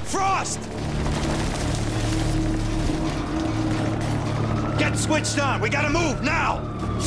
Frost! Get switched on! We gotta move, now!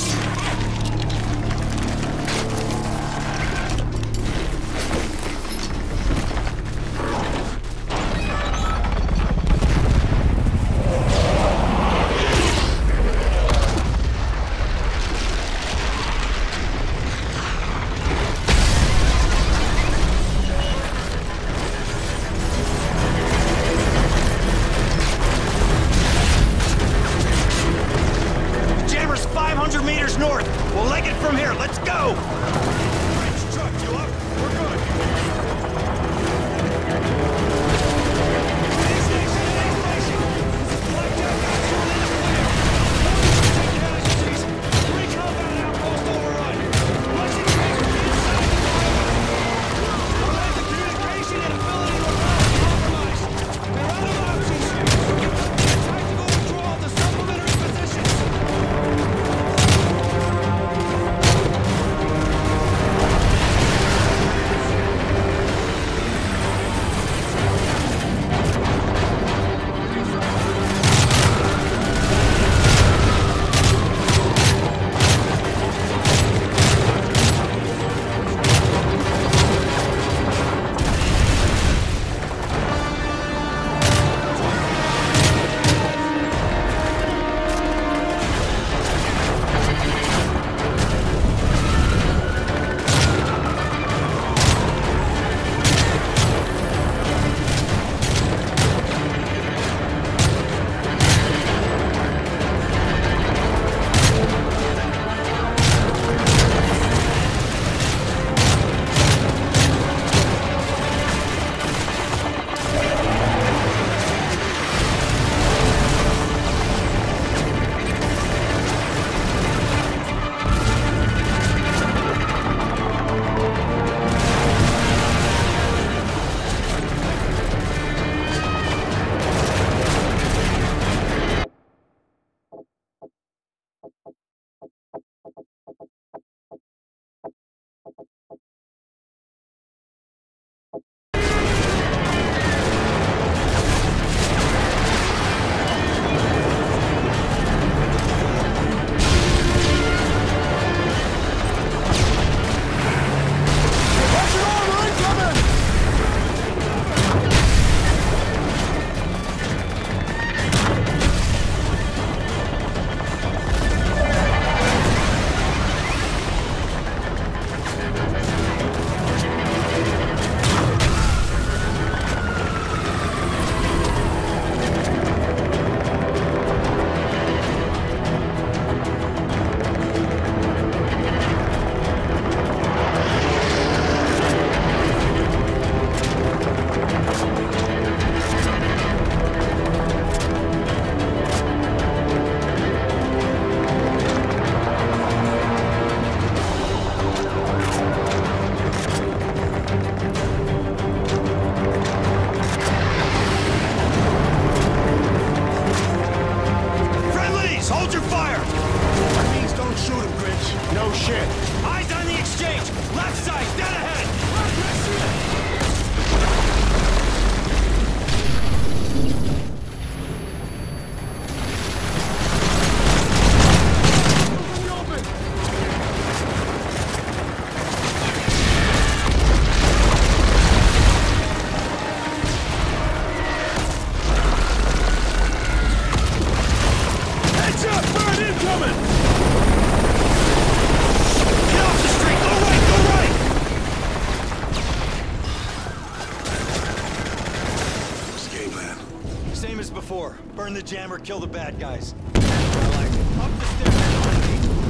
Burn the jammer, kill the bad guys. I like it. Up the stairs behind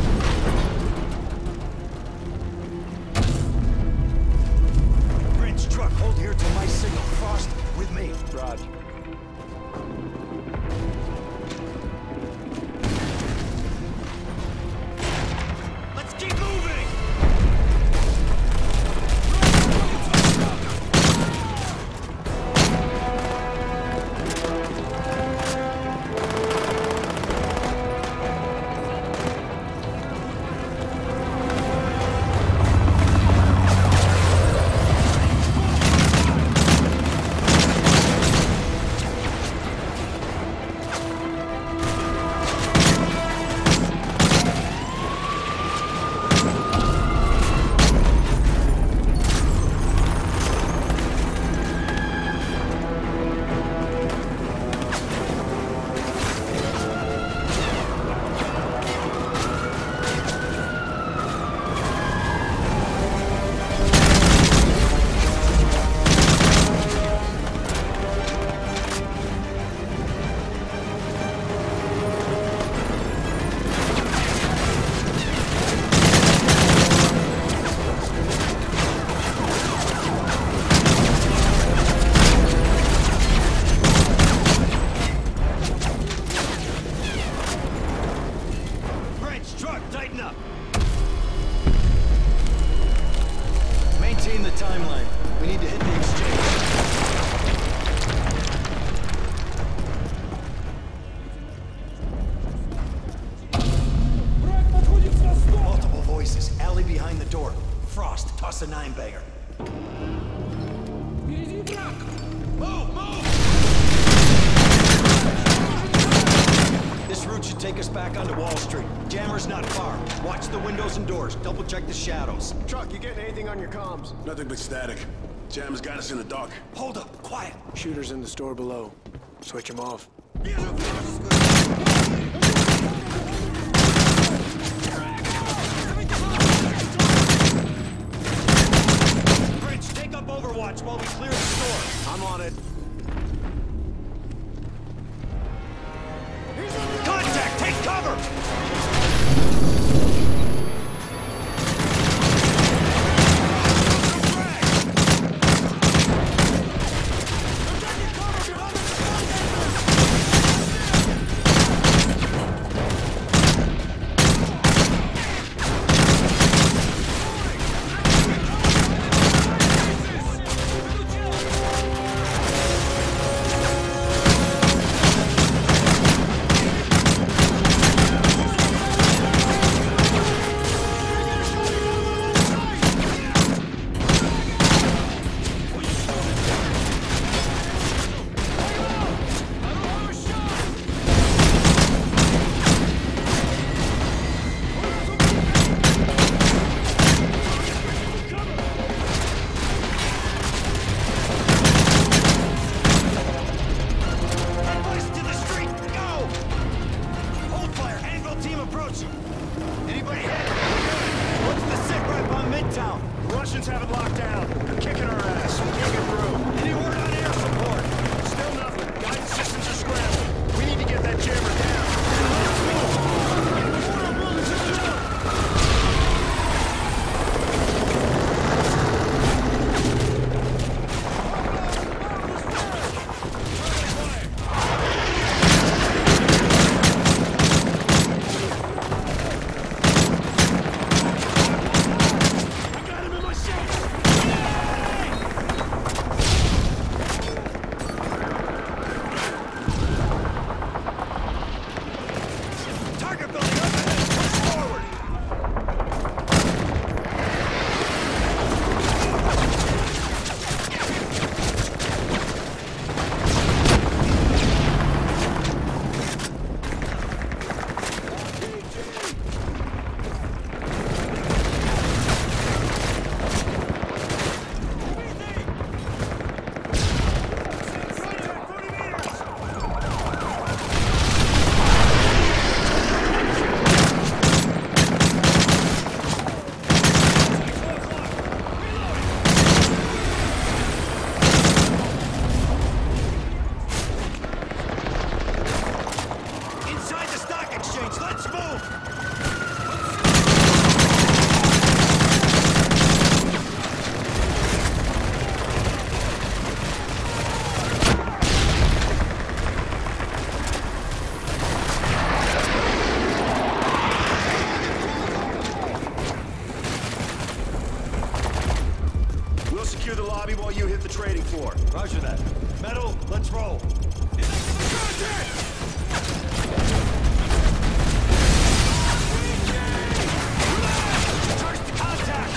me. Prince, truck, hold here till my signal. Frost, with me. Raj. Let's keep moving! a 9-bagger. Move! Move! This route should take us back onto Wall Street. Jammer's not far. Watch the windows and doors. Double check the shadows. Truck, you getting anything on your comms? Nothing but static. Jam's got us in the dark. Hold up, quiet. Shooters in the store below. Switch them off. Bridge, take up Overwatch while we clear the store. I'm on it. Contact! Take cover! Russians have it locked down. They're kicking our ass. We can't get through. Any word on air support? Still nothing. Guidance systems are scrambled. We need to get that jammer down. Secure the lobby while you hit the trading floor. Roger that. Metal, let's roll. First contact!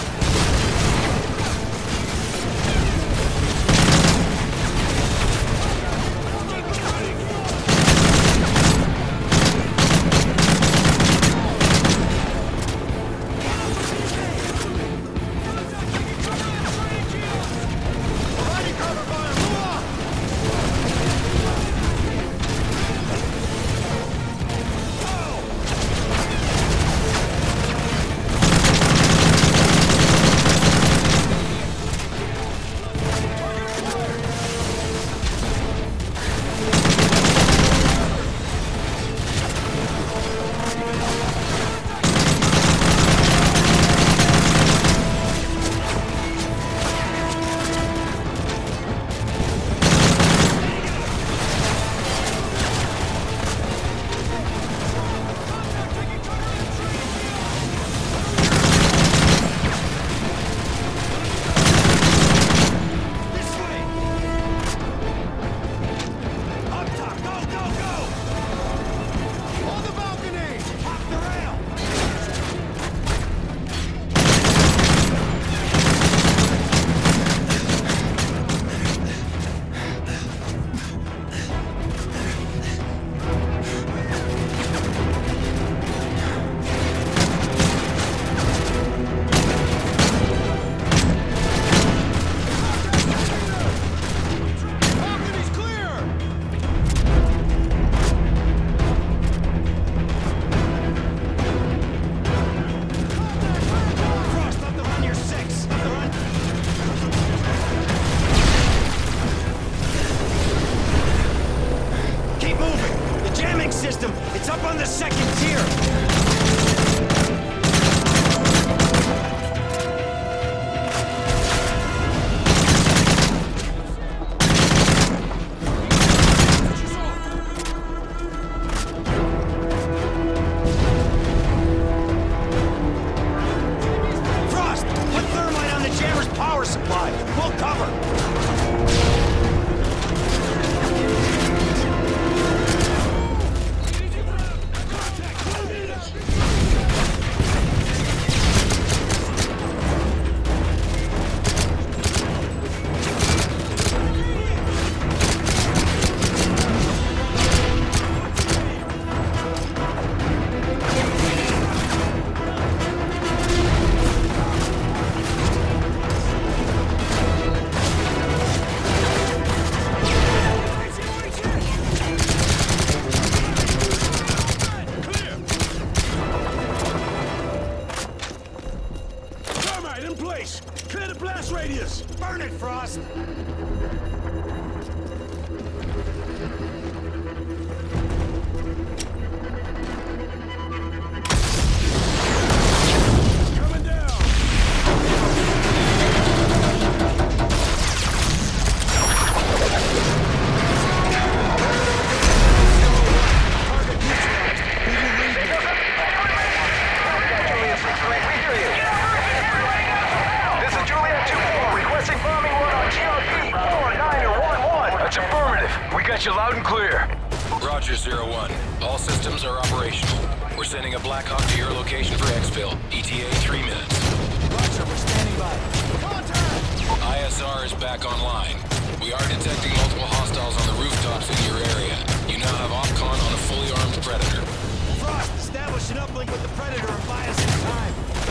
We got you loud and clear. Roger, 01. All systems are operational. We're sending a Black Hawk to your location for exfil. ETA 3 minutes. Roger, we're standing by. Contact! ISR is back online. We are detecting multiple hostiles on the rooftops in your area. You now have OPCON on a fully armed Predator. Frost, establish an uplink with the Predator and buy us some time.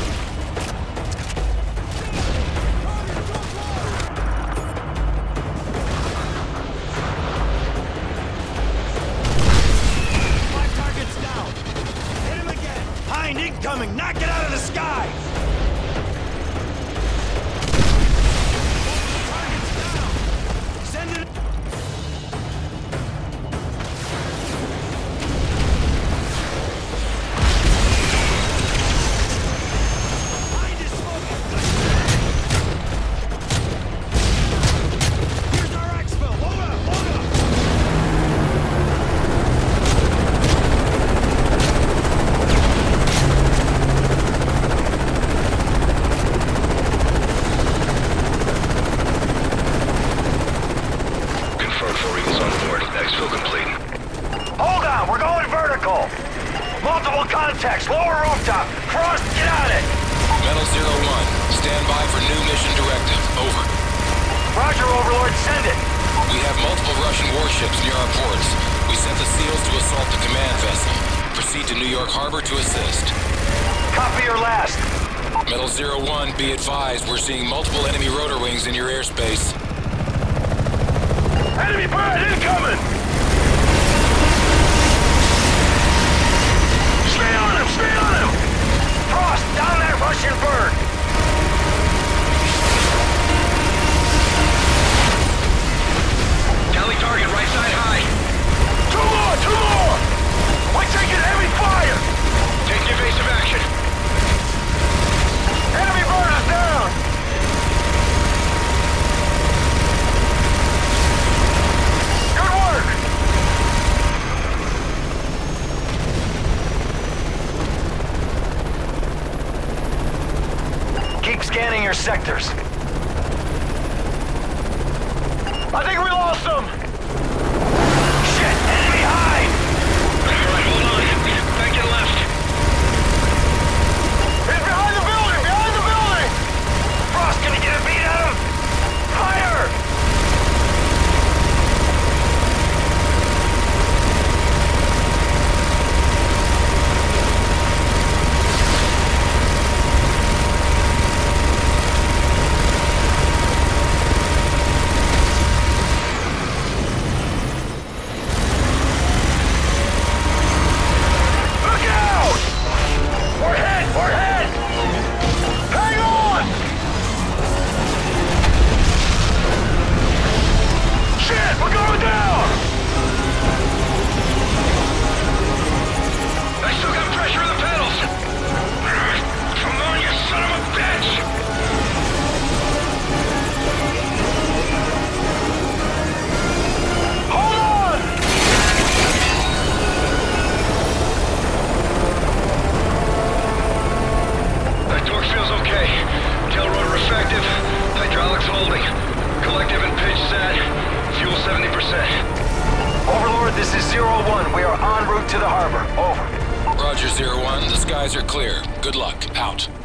Incoming! Knock it out of the sky! Target's down! Send it... Behind is smoking! Here's our exfil! Load up! Load up! Multiple contacts, lower rooftop. Frost, get on it! Metal 01, stand by for new mission directive. Over. Roger, Overlord, send it. We have multiple Russian warships near our ports. We sent the SEALs to assault the command vessel. Proceed to New York Harbor to assist. Copy your last. Metal 01, be advised, we're seeing multiple enemy rotor wings in your airspace. Enemy bird incoming! Stay on him! Stay on him! Frost, down that Russian bird! Tally target, right side high. Two more! Two more! We're taking heavy fire! Take evasive action. Enemy bird is down! Good work! Keep scanning your sectors. I think we lost them! Shit! Enemy high! Alright, hold on. Back and left. He's behind the building! Behind the building! Frost, can you get a beat at him? Higher! This is 01. We are en route to the harbor. Over. Roger, 01. The skies are clear. Good luck. Out.